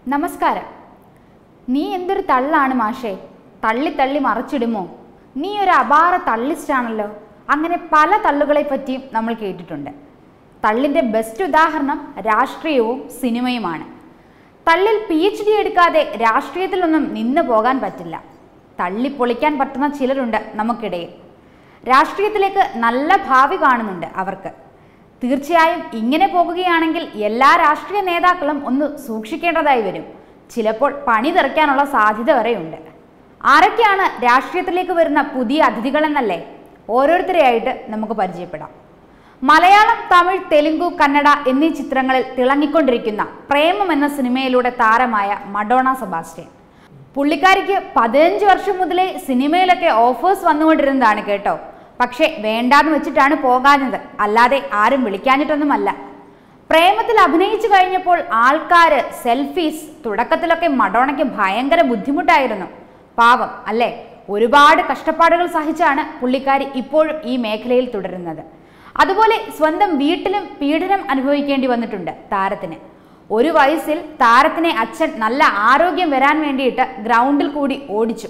നമസ്കാരം. നീ എന്തൊരു തള്ളാണ് മാഷേ, തള്ളി തള്ളി മറച്ചിടുമോ, നീ ഒരു അപാര തള്ളിസ്റ്റാണല്ലോ. അങ്ങനെ പല തള്ളുകളെ പറ്റിയും നമ്മൾ കേട്ടിട്ടുണ്ട്. തള്ളിൻ്റെ ബെസ്റ്റ് ഉദാഹരണം രാഷ്ട്രീയവും സിനിമയുമാണ്. തള്ളിൽ PhD എടുക്കാതെ രാഷ്ട്രീയത്തിലൊന്നും നിന്ന് പോകാൻ പറ്റില്ല. തള്ളി പൊളിക്കാൻ പറ്റുന്ന ചിലരുണ്ട് നമുക്കിടയിൽ. രാഷ്ട്രീയത്തിലേക്ക് നല്ല ഭാവി കാണുന്നുണ്ട് അവർക്ക്. തീർച്ചയായും ഇങ്ങനെ പോകുകയാണെങ്കിൽ എല്ലാ രാഷ്ട്രീയ നേതാക്കളും ഒന്ന് സൂക്ഷിക്കേണ്ടതായി വരും. ചിലപ്പോൾ പണി തെറിക്കാനുള്ള സാധ്യത വരെയുണ്ട്. ആരൊക്കെയാണ് രാഷ്ട്രീയത്തിലേക്ക് വരുന്ന പുതിയ അതിഥികളെന്നല്ലേ? ഓരോരുത്തരെയായിട്ട് നമുക്ക് പരിചയപ്പെടാം. മലയാളം, തമിഴ്, തെലുങ്കു, കന്നഡ എന്നീ ചിത്രങ്ങളിൽ തിളങ്ങിക്കൊണ്ടിരിക്കുന്ന പ്രേമം എന്ന സിനിമയിലൂടെ താരമായ മഡോണ സെബാസ്റ്റ്യൻ. പുള്ളിക്കാരിക്ക് 15 വർഷം മുതലേ സിനിമയിലൊക്കെ ഓഫേഴ്സ് വന്നുകൊണ്ടിരുന്നതാണ് കേട്ടോ. പക്ഷേ വേണ്ടാന്ന് വെച്ചിട്ടാണ് പോകാഞ്ഞത്, അല്ലാതെ ആരും വിളിക്കാഞ്ഞിട്ടൊന്നുമല്ല. പ്രേമത്തിൽ അഭിനയിച്ചു കഴിഞ്ഞപ്പോൾ ആൾക്കാര് സെൽഫീസ്, തുടക്കത്തിലൊക്കെ മഡോണയ്ക്ക് ഭയങ്കര ബുദ്ധിമുട്ടായിരുന്നു. പാവം അല്ലേ? ഒരുപാട് കഷ്ടപ്പാടുകൾ സഹിച്ചാണ് പുള്ളിക്കാരി ഇപ്പോഴും ഈ മേഖലയിൽ തുടരുന്നത്. അതുപോലെ സ്വന്തം വീട്ടിലും പീഡനം അനുഭവിക്കേണ്ടി വന്നിട്ടുണ്ട് താരത്തിന്. ഒരു വയസ്സിൽ താരത്തിനെ അച്ഛൻ നല്ല ആരോഗ്യം വരാൻ വേണ്ടിയിട്ട് ഗ്രൗണ്ടിൽ കൂടി ഓടിച്ചു.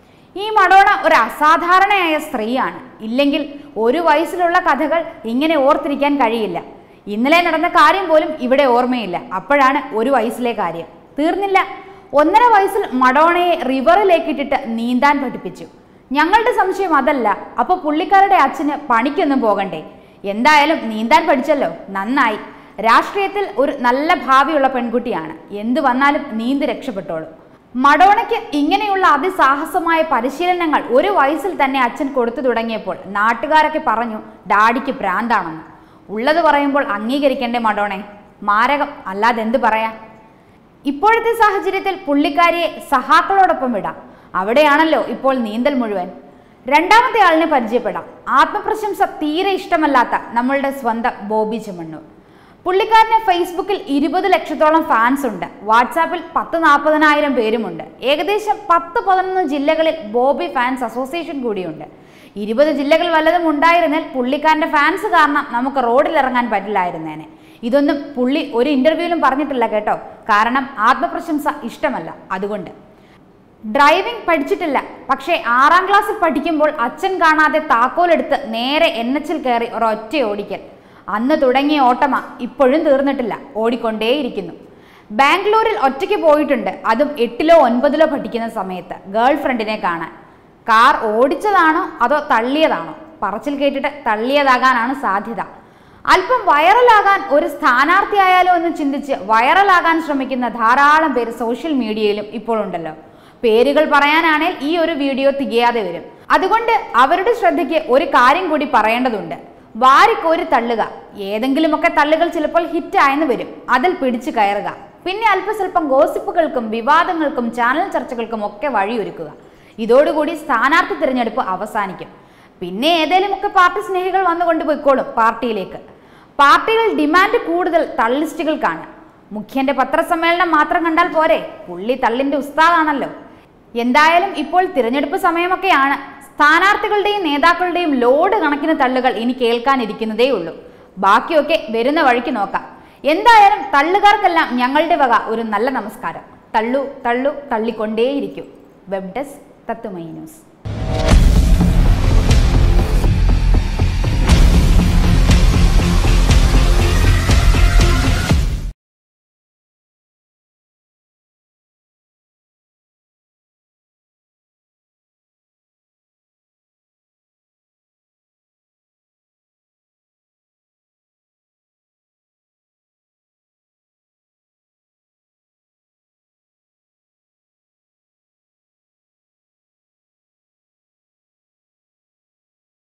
ഈ മഡോണ ഒരു അസാധാരണയായ സ്ത്രീയാണ്. ഇല്ലെങ്കിൽ ഒരു വയസ്സിലുള്ള കഥകൾ ഇങ്ങനെ ഓർത്തിരിക്കാൻ കഴിയില്ല. ഇന്നലെ നടന്ന കാര്യം പോലും ഇവിടെ ഓർമ്മയില്ല. അപ്പോഴാണ് ഒരു വയസ്സിലെ കാര്യം. തീർന്നില്ല, 1.5 വയസ്സിൽ മഡോണയെ റിവറിലേക്കിട്ടിട്ട് നീന്താൻ പഠിപ്പിച്ചു. ഞങ്ങളുടെ സംശയം അതല്ല, അപ്പോൾ പുള്ളിക്കാരുടെ അച്ഛന് പണിക്കൊന്നും പോകണ്ടേ? എന്തായാലും നീന്താൻ പഠിച്ചല്ലോ, നന്നായി. രാഷ്ട്രീയത്തിൽ ഒരു നല്ല ഭാവിയുള്ള പെൺകുട്ടിയാണ്. എന്തു വന്നാലും നീന്തി രക്ഷപ്പെട്ടോളൂ. മഡോണയ്ക്ക് ഇങ്ങനെയുള്ള അതിസാഹസമായ പരിശീലനങ്ങൾ 1 വയസ്സിൽ തന്നെ അച്ഛൻ കൊടുത്തു തുടങ്ങിയപ്പോൾ നാട്ടുകാരൊക്കെ പറഞ്ഞു ഡാഡിക്ക് ഭ്രാന്താണെന്ന്. ഉള്ളത് പറയുമ്പോൾ അംഗീകരിക്കേണ്ടേ മഡോണെ? മാരകം, അല്ലാതെ എന്ത് പറയാൻ? ഇപ്പോഴത്തെ സാഹചര്യത്തിൽ പുള്ളിക്കാരിയെ സഹാക്കളോടൊപ്പം വിടാം. അവിടെയാണല്ലോ ഇപ്പോൾ നീന്തൽ മുഴുവൻ. രണ്ടാമത്തെ ആളിനെ പരിചയപ്പെടാം. ആത്മപ്രശംസ തീരെ ഇഷ്ടമല്ലാത്ത നമ്മളുടെ സ്വന്തം ബോബി ചെമ്മണ്ണൂർ. പുള്ളിക്കാരന് ഫേസ്ബുക്കിൽ 20 ലക്ഷത്തോളം ഫാൻസ് ഉണ്ട്. വാട്സാപ്പിൽ 10-40,000 പേരുമുണ്ട്. ഏകദേശം 10-11 ജില്ലകളിൽ ബോബി ഫാൻസ് അസോസിയേഷൻ കൂടിയുണ്ട്. 20 ജില്ലകൾ വല്ലതും ഉണ്ടായിരുന്നാൽ പുള്ളിക്കാരൻ്റെ ഫാൻസ് കാരണം നമുക്ക് റോഡിൽ ഇറങ്ങാൻ പറ്റില്ലായിരുന്നേനെ. ഇതൊന്നും പുള്ളി ഒരു ഇന്റർവ്യൂവിലും പറഞ്ഞിട്ടില്ല കേട്ടോ. കാരണം ആത്മപ്രശംസ ഇഷ്ടമല്ല, അതുകൊണ്ട്. ഡ്രൈവിംഗ് പഠിച്ചിട്ടില്ല, പക്ഷേ 6ാം ക്ലാസ്സിൽ പഠിക്കുമ്പോൾ അച്ഛൻ കാണാതെ താക്കോലെടുത്ത് നേരെ NHൽ കയറി ഒരൊറ്റ ഓടിക്കൽ. അന്ന് തുടങ്ങിയ ഓട്ടമാ, ഇപ്പോഴും തീർന്നിട്ടില്ല, ഓടിക്കൊണ്ടേയിരിക്കുന്നു. ബാംഗ്ലൂരിൽ ഒറ്റയ്ക്ക് പോയിട്ടുണ്ട്, അതും 8ലോ 9ലോ പഠിക്കുന്ന സമയത്ത് ഗേൾ ഫ്രണ്ടിനെ കാണാൻ. കാർ ഓടിച്ചതാണോ അതോ തള്ളിയതാണോ? പറച്ചിൽ കേട്ടിട്ട് തള്ളിയതാകാനാണ് സാധ്യത. അല്പം വൈറലാകാൻ ഒരു സ്ഥാനാർത്ഥിയായാലോ എന്ന് ചിന്തിച്ച് വൈറലാകാൻ ശ്രമിക്കുന്ന ധാരാളം പേര് സോഷ്യൽ മീഡിയയിലും ഇപ്പോൾ ഉണ്ടല്ലോ. പേരുകൾ പറയാനാണെങ്കിൽ ഈ ഒരു വീഡിയോ തികയാതെ വരും. അതുകൊണ്ട് അവരുടെ ശ്രദ്ധയ്ക്ക് ഒരു കാര്യം കൂടി പറയേണ്ടതുണ്ട്. വാരിക്കോരി തള്ളുക. ഏതെങ്കിലുമൊക്കെ തള്ളുകൾ ചിലപ്പോൾ ഹിറ്റായെന്ന് വരും, അതിൽ പിടിച്ചു കയറുക. പിന്നെ അല്പസ്വല്പം ഗോസിപ്പുകൾക്കും വിവാദങ്ങൾക്കും ചാനൽ ചർച്ചകൾക്കും ഒക്കെ വഴിയൊരുക്കുക. ഇതോടുകൂടി സ്ഥാനാർത്ഥി തിരഞ്ഞെടുപ്പ് അവസാനിക്കും. പിന്നെ ഏതെങ്കിലുമൊക്കെ പാർട്ടി സ്നേഹികൾ വന്നുകൊണ്ട് പോയിക്കോളും പാർട്ടിയിലേക്ക്. പാർട്ടികൾ ഡിമാൻഡ് കൂടുതൽ തള്ളിസ്റ്റുകൾക്കാണ്. മുഖ്യന്റെ പത്രസമ്മേളനം മാത്രം കണ്ടാൽ പോരെ, പുള്ളി തള്ളിന്റെ ഉസ്താദാണല്ലോ. എന്തായാലും ഇപ്പോൾ തിരഞ്ഞെടുപ്പ് സമയമൊക്കെയാണ്. സ്ഥാനാർത്ഥികളുടെയും നേതാക്കളുടെയും ലോഡ് കണക്കിന് തള്ളുകൾ ഇനി കേൾക്കാനിരിക്കുന്നതേ ഉള്ളൂ. ബാക്കിയൊക്കെ വരുന്ന വഴിക്ക് നോക്കാം. എന്തായാലും തള്ളുകാർക്കെല്ലാം ഞങ്ങളുടെ വക ഒരു നല്ല നമസ്കാരം. തള്ളു തള്ളു തള്ളിക്കൊണ്ടേയിരിക്കും. വെബ് ഡെസ്ക് തത്തുമൈ ന്യൂസ്.